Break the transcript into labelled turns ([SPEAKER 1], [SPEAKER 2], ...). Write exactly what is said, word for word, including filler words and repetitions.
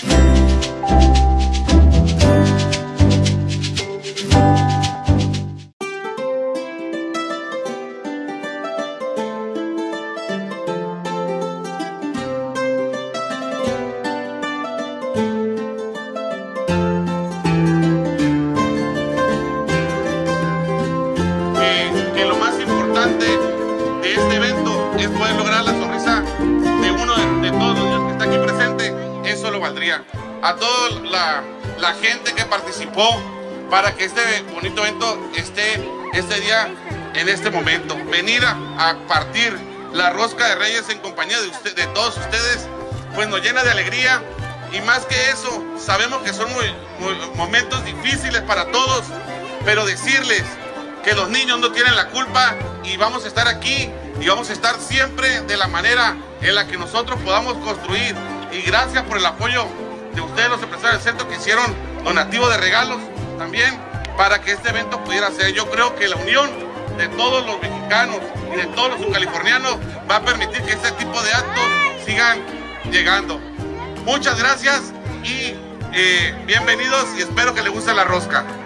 [SPEAKER 1] Es poder lograr la sonrisa de uno de, de todos los niños que está aquí presente. Eso lo valdría. A toda la, la gente que participó para que este bonito evento esté este día, en este momento. Venir a, a partir la rosca de Reyes en compañía de, usted, de todos ustedes, pues nos llena de alegría. Y más que eso, sabemos que son muy, muy, momentos difíciles para todos, pero decirles que los niños no tienen la culpa y vamos a estar aquí y vamos a estar siempre de la manera en la que nosotros podamos construir. Y gracias por el apoyo de ustedes, los empresarios del centro, que hicieron donativo de regalos también para que este evento pudiera ser. Yo creo que la unión de todos los mexicanos y de todos los subcalifornianos va a permitir que este tipo de actos sigan llegando. Muchas gracias y eh, bienvenidos, y espero que les guste la rosca.